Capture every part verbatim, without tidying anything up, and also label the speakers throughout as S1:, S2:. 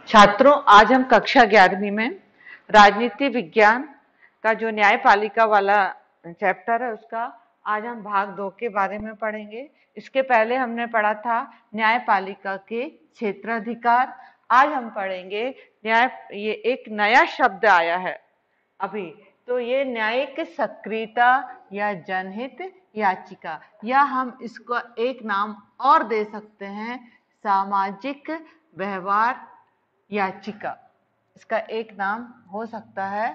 S1: छात्रों, आज हम कक्षा ग्यारहवीं में राजनीति विज्ञान का जो न्यायपालिका वाला चैप्टर है उसका आज हम भाग दो के बारे में पढ़ेंगे। इसके पहले हमने पढ़ा था न्यायपालिका के क्षेत्राधिकार। आज हम पढ़ेंगे न्याय, ये एक नया शब्द आया है अभी, तो ये न्यायिक सक्रियता या जनहित याचिका, या हम इसको एक नाम और दे सकते हैं, सामाजिक व्यवहार याचिका। इसका एक नाम हो सकता है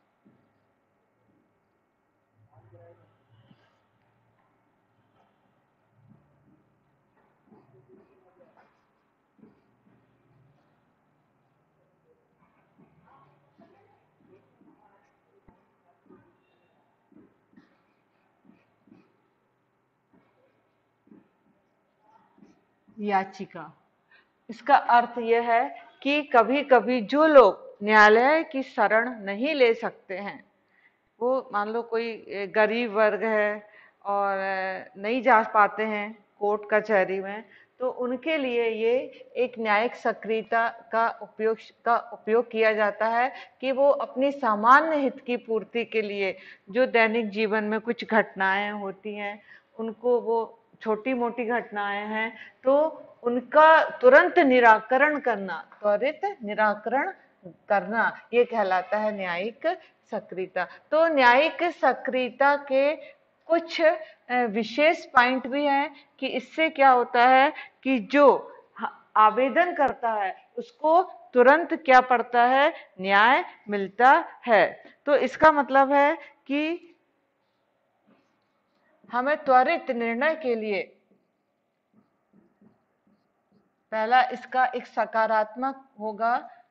S1: याचिका। इसका अर्थ यह है कि कभी कभी जो लोग न्यायालय की शरण नहीं ले सकते हैं, वो मान लो कोई गरीब वर्ग है और नहीं जा पाते हैं कोर्ट कचहरी में, तो उनके लिए ये एक न्यायिक सक्रियता का उपयोग का उपयोग किया जाता है कि वो अपनी सामान्य हित की पूर्ति के लिए, जो दैनिक जीवन में कुछ घटनाएं होती हैं, उनको वो छोटी मोटी घटनाएं हैं तो उनका तुरंत निराकरण करना, त्वरित निराकरण करना, ये कहलाता है न्यायिक सक्रियता। तो न्यायिक सक्रियता के कुछ विशेष पॉइंट भी हैं कि इससे क्या होता है कि जो आवेदन करता है उसको तुरंत क्या पड़ता है, न्याय मिलता है। तो इसका मतलब है कि हमें त्वरित निर्णय के लिए पहला इसका एक सकारात्मक होगा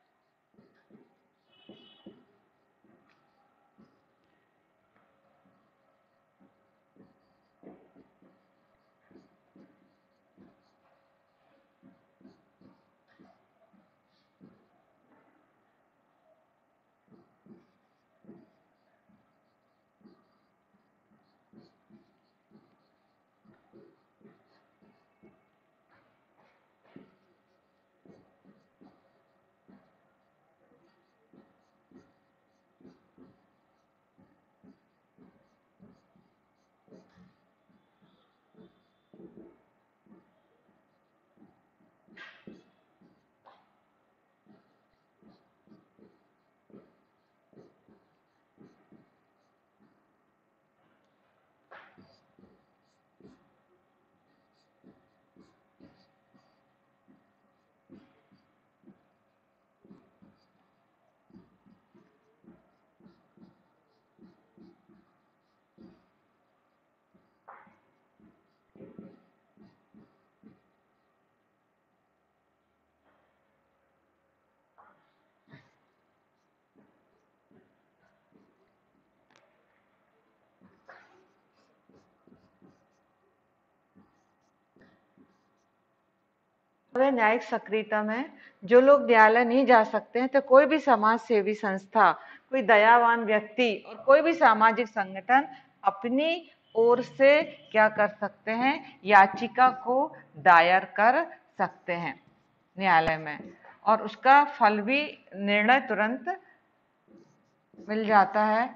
S1: न्यायिक सक्रियता में जो लोग न्यायालय नहीं जा सकते हैं, तो कोई भी समाज सेवी संस्था, कोई दयावान व्यक्ति और कोई भी सामाजिक संगठन अपनी ओर से क्या कर सकते हैं, याचिका को दायर कर सकते हैं न्यायालय में, और उसका फल भी, निर्णय तुरंत मिल जाता है।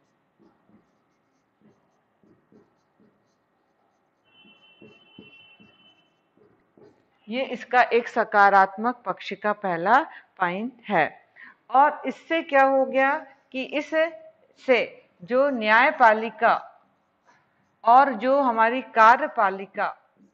S1: ये इसका एक सकारात्मक पक्ष का पहला पॉइंट है। और इससे क्या हो गया कि इस से जो न्यायपालिका और जो हमारी कार्यपालिका,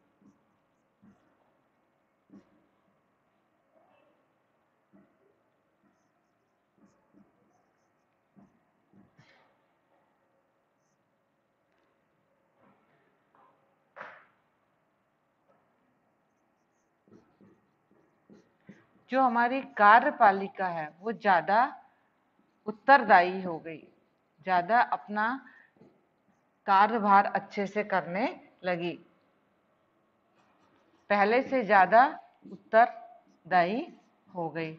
S1: जो हमारी कार्यपालिका है वो ज्यादा उत्तरदायी हो गई, ज्यादा अपना कार्यभार अच्छे से करने लगी, पहले से ज्यादा उत्तरदायी हो गई।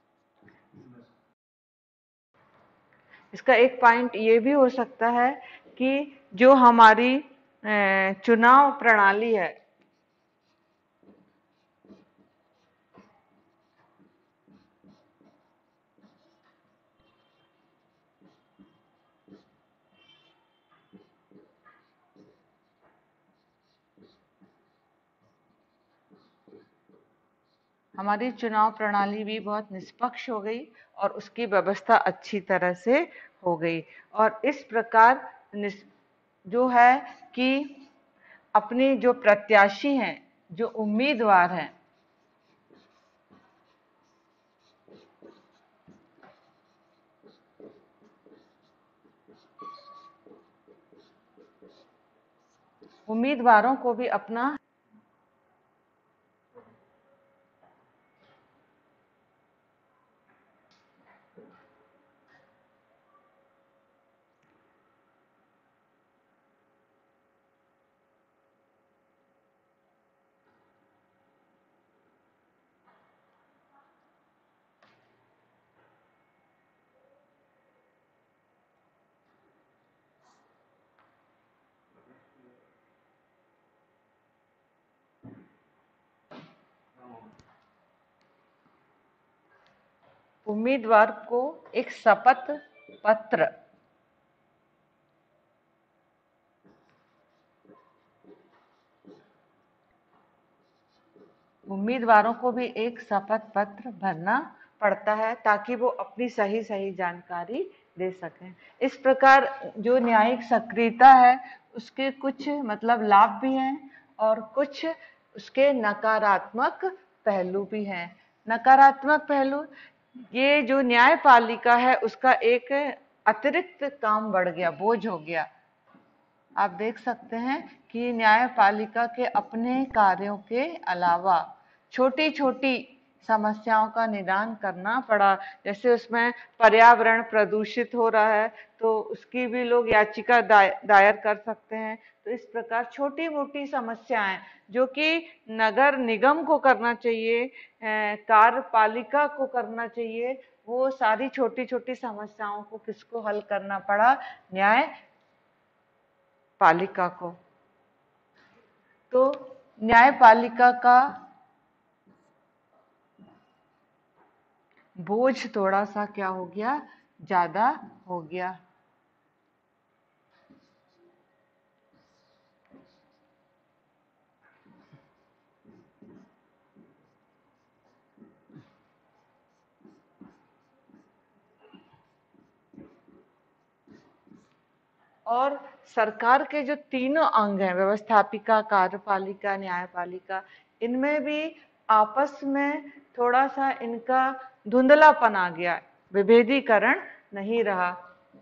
S1: इसका एक पॉइंट ये भी हो सकता है कि जो हमारी चुनाव प्रणाली है, हमारी चुनाव प्रणाली भी बहुत निष्पक्ष हो गई और उसकी व्यवस्था अच्छी तरह से हो गई। और इस प्रकार जो है कि अपने जो प्रत्याशी हैं, जो उम्मीदवार हैं, उम्मीदवारों को भी अपना उम्मीदवार को एक शपथ पत्र उम्मीदवारों को भी एक शपथ पत्र भरना पड़ता है ताकि वो अपनी सही सही जानकारी दे सकें। इस प्रकार जो न्यायिक सक्रियता है उसके कुछ मतलब लाभ भी हैं और कुछ उसके नकारात्मक पहलू भी हैं। नकारात्मक पहलू, ये जो न्यायपालिका है उसका एक अतिरिक्त काम बढ़ गया, बोझ हो गया। आप देख सकते हैं कि न्यायपालिका के अपने कार्यों के अलावा छोटी छोटी समस्याओं का निदान करना पड़ा। जैसे उसमें पर्यावरण प्रदूषित हो रहा है तो उसकी भी लोग याचिका दायर कर सकते हैं। तो इस प्रकार छोटी मोटी समस्याएं जो कि नगर निगम को करना चाहिए, कार्यपालिका को करना चाहिए, वो सारी छोटी छोटी समस्याओं को किसको हल करना पड़ा? न्याय पालिका को। तो न्यायपालिका का बोझ थोड़ा सा क्या हो गया? ज्यादा हो गया। और सरकार के जो तीनों अंग हैं, व्यवस्थापिका, कार्यपालिका, न्यायपालिका, इनमें भी आपस में थोड़ा सा इनका धुंधलापन आ गया, विभेदीकरण नहीं रहा।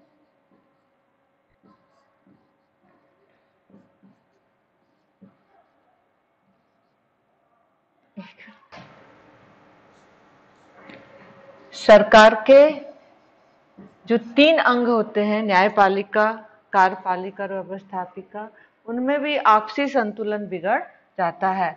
S1: सरकार के जो तीन अंग होते हैं, न्यायपालिका, कार्यपालिका और व्यवस्थापिका, उनमें भी आपसी संतुलन बिगड़ जाता है।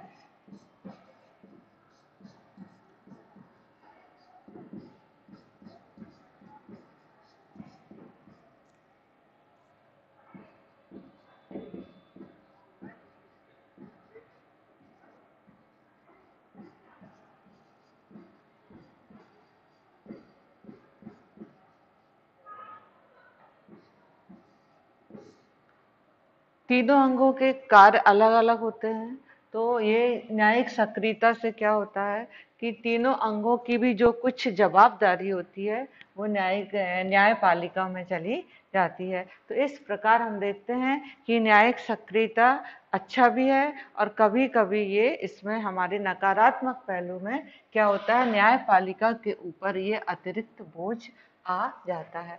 S1: तीनों अंगों के कार्य अलग अलग होते हैं। तो ये न्यायिक सक्रियता से क्या होता है कि तीनों अंगों की भी जो कुछ जवाबदारी होती है वो न्यायिक न्यायपालिका में चली जाती है। तो इस प्रकार हम देखते हैं कि न्यायिक सक्रियता अच्छा भी है और कभी कभी ये इसमें हमारे नकारात्मक पहलू में क्या होता है, न्यायपालिका के ऊपर ये अतिरिक्त बोझ आ जाता है।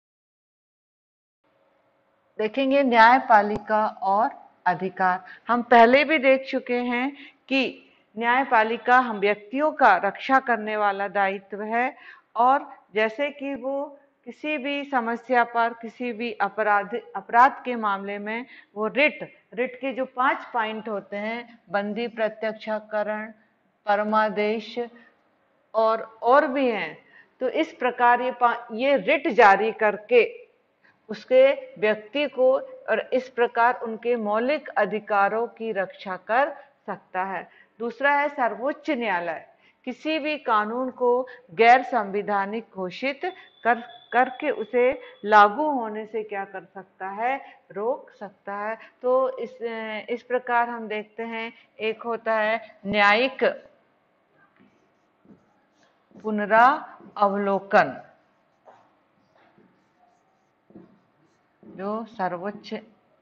S1: देखेंगे न्यायपालिका और अधिकार। हम पहले भी देख चुके हैं कि न्यायपालिका हम व्यक्तियों का रक्षा करने वाला दायित्व है और जैसे कि वो किसी भी समस्या पर, किसी भी अपराध अपराध के मामले में वो रिट रिट के जो पांच पॉइंट होते हैं, बंदी प्रत्यक्षकरण, परमादेश और और भी हैं। तो इस प्रकार ये ये रिट जारी करके उसके व्यक्ति को और इस प्रकार उनके मौलिक अधिकारों की रक्षा कर सकता है। दूसरा है सर्वोच्च न्यायालय किसी भी कानून को गैर संवैधानिक घोषित कर करके उसे लागू होने से क्या कर सकता है, रोक सकता है। तो इस इस प्रकार हम देखते हैं, एक होता है न्यायिक पुनरावलोकन, जो सर्वोच्च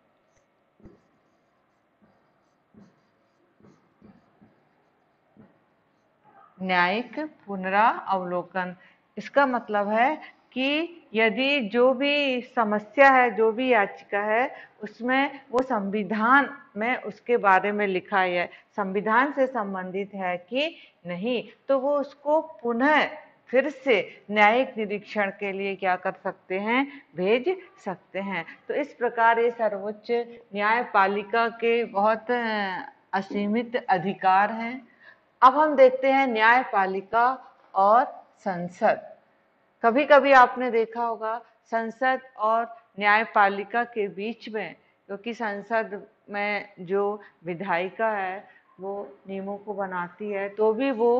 S1: न्यायिक पुनरावलोकन, इसका मतलब है कि यदि जो भी समस्या है, जो भी याचिका है, उसमें वो संविधान में उसके बारे में लिखा है, संविधान से संबंधित है कि नहीं, तो वो उसको पुनः फिर से न्यायिक निरीक्षण के लिए क्या कर सकते हैं, भेज सकते हैं। तो इस प्रकार ये सर्वोच्च न्यायपालिका के बहुत असीमित अधिकार हैं। अब हम देखते हैं न्यायपालिका और संसद। कभी कभी आपने देखा होगा संसद और न्यायपालिका के बीच में, क्योंकि संसद में जो विधायिका है वो नियमों को बनाती है, तो भी वो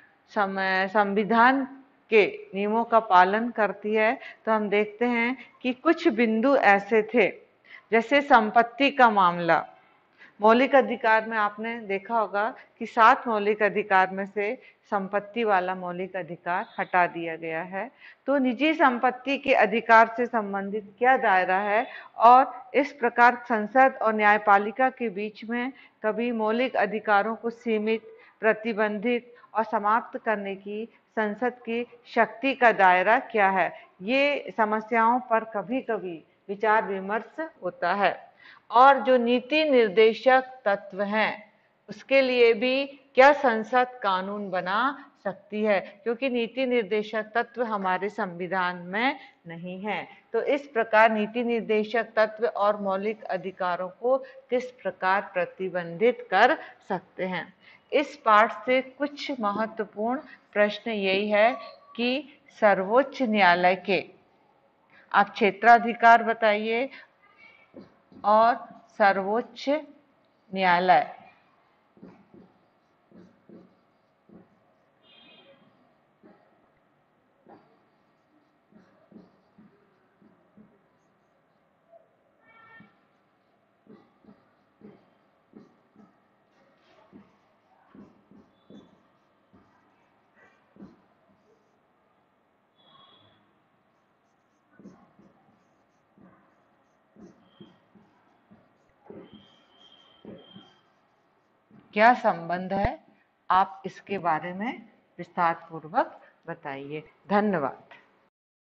S1: संविधान के नियमों का पालन करती है। तो हम देखते हैं कि कुछ बिंदु ऐसे थे, जैसे संपत्ति का मामला। मौलिक अधिकार में आपने देखा होगा कि सात मौलिक अधिकार में से संपत्ति वाला मौलिक अधिकार हटा दिया गया है। तो निजी संपत्ति के अधिकार से संबंधित क्या दायरा है, और इस प्रकार संसद और न्यायपालिका के बीच में कभी मौलिक अधिकारों को सीमित, प्रतिबंधित और समाप्त करने की संसद की शक्ति का दायरा क्या है, ये समस्याओं पर कभी कभी विचार विमर्श होता है। और जो नीति निर्देशक तत्व हैं, उसके लिए भी क्या संसद कानून बना सकती है, क्योंकि नीति निर्देशक तत्व हमारे संविधान में नहीं है। तो इस प्रकार नीति निर्देशक तत्व और मौलिक अधिकारों को किस प्रकार प्रतिबंधित कर सकते हैं। इस पाठ से कुछ महत्वपूर्ण प्रश्न यही है कि सर्वोच्च न्यायालय के आप क्षेत्राधिकार बताइए और सर्वोच्च न्यायालय क्या संबंध है, आप इसके बारे में विस्तार पूर्वक बताइए। धन्यवाद।